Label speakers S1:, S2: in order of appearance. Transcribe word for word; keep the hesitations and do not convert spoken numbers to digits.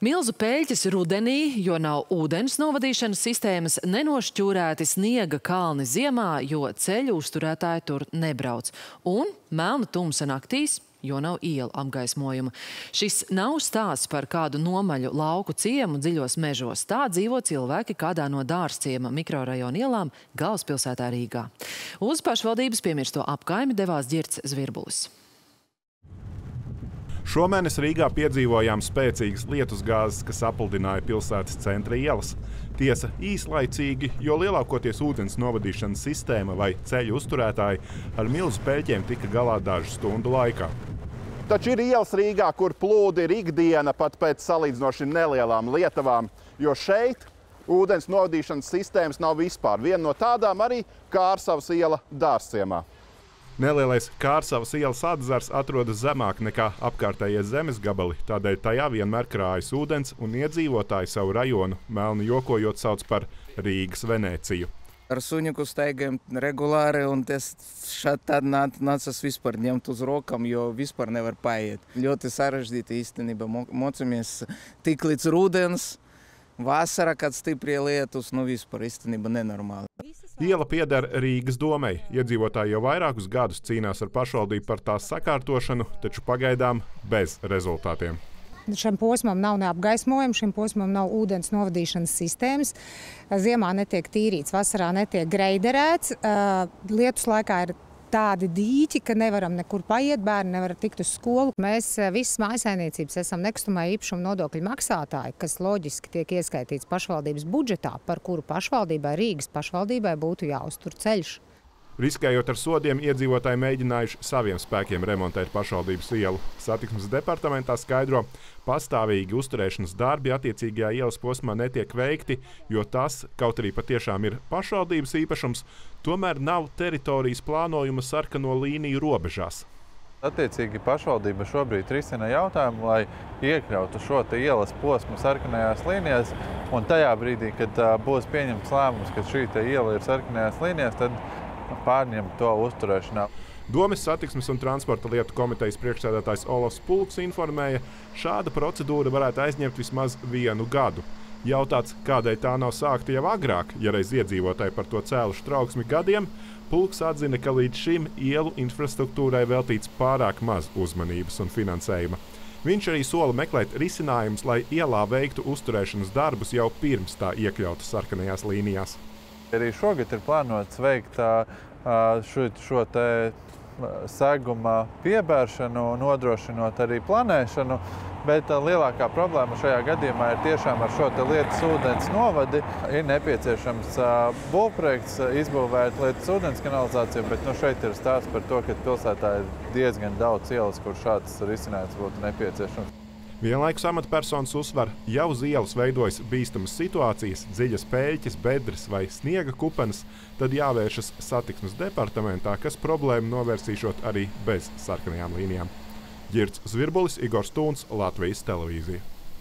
S1: Milzu peļķes rudenī, jo nav ūdens novadīšanas sistēmas, nenošķūrēti sniega kalni ziemā, jo ceļu uzturētāji tur nebrauc. Un melna tumsa naktīs, jo nav ielu apgaismojuma. Šis nav stāsts par kādu nomaļu lauku ciemu dziļos mežos. Tā dzīvo cilvēki kādā no Dārzciema mikrorajona ielām galvaspilsētā Rīgā. Uz pašvaldības piemirsto apkaimi devās Ģirts Zvirbulis.
S2: Šomēnes Rīgā piedzīvojām spēcīgas lietusgāzes, kas apludināja pilsētas centra ielas. Tiesa īslaicīgi, jo lielākoties ūdens novadīšanas sistēma vai ceļu uzturētāji ar milzu peļķiem tika galā dažu stundu laikā.
S3: Taču ir ielas Rīgā, kur plūdi ir ikdiena pat pēc salīdzinoši nelielām lietavām, jo šeit ūdens novadīšanas sistēmas nav vispār. Viena no tādām arī Kārsavas iela Dārzciemā.
S2: Nelielais Kārsavas ielas atzars atrodas zemāk nekā apkārtējie zemes gabali, tādēļ tajā vienmēr krājas ūdens un iedzīvotāji savu rajonu melni jokojot sauc par Rīgas Venēciju.
S4: Ar suņuku staigājam regulāri, un tas šādi tad nācas vispār ņemt uz rokam, jo vispār nevar paiet. Ļoti sarežģīti īstenībā mocamies tik līdz rudens, vasara, kad stiprie lietus, nu vispār īstenībā nenormāli.
S2: Iela pieder Rīgas domei. Iedzīvotāji jau vairākus gadus cīnās ar pašvaldību par tās sakārtošanu, taču pagaidām bez rezultātiem.
S5: Šim posmam nav neapgaismojuma, šim posmam nav ūdens novadīšanas sistēmas. Ziemā netiek tīrīts, vasarā netiek greiderēts. Lietus laikā ir tādi dīķi, ka nevaram nekur paiet, bērni nevar tikt uz skolu. Mēs visas mājsaimniecības esam nekustamā īpašuma nodokļu maksātāji, kas loģiski tiek ieskaitīts pašvaldības budžetā, par kuru pašvaldībai, Rīgas pašvaldībai būtu jāuztur ceļš.
S2: Riskējot ar sodiem, iedzīvotāji mēģinājuši saviem spēkiem remontēt pašvaldības ielu. Satiksmes departamentā skaidro, pastāvīgi uzturēšanas darbi attiecīgajā ielas posmā netiek veikti, jo tas, kaut arī patiešām ir pašvaldības īpašums, tomēr nav teritorijas plānojuma sarkano līniju robežās.
S6: Attiecīgi pašvaldība šobrīd risina jautājumu, lai iekļautu šo te ielas posmu sarkanajās līnijās, un tajā brīdī, kad uh, būs pieņemts lēmums, ka šī te iela ir sarkanajās līnijās, tad pārņemt to uzturēšanā.
S2: Domes satiksmes un transporta lietu komitejas priekšsēdētājs Olofs Pulks informēja, šāda procedūra varētu aizņemt vismaz vienu gadu. Jautāts, kādēļ tā nav sākta jau agrāk, ja reiz iedzīvotāji par to cēluši trauksmi gadiem, Pulks atzina, ka līdz šim ielu infrastruktūrai veltīts pārāk maz uzmanības un finansējuma. Viņš arī sola meklēt risinājumus, lai ielā veiktu uzturēšanas darbus jau pirms tā iekļauta sarkanajās līnijās.
S6: Arī šogad ir plānots veikt šo, šo te seguma piebēršanu, nodrošinot arī planēšanu, bet lielākā problēma šajā gadījumā ir tiešām ar šo te lietus ūdens novadi. Ir nepieciešams būvprojekts izbūvēt lietus ūdens kanalizāciju, bet nu, šeit ir stāsts par to, ka pilsētā ir diezgan daudz ielas, kur šāds risinājums būtu nepieciešams.
S2: Vienlaikus amatpersonas uzsver, ja uz ielas veidojas bīstamas situācijas, dziļas peļķes, bedres vai sniega kupenes, tad jāvēršas satiksmes departamentā, kas problēmu novērsīšot arī bez sarkanajām līnijām. Ģirts Zvirbulis, Igors Tūns, Latvijas televīzija.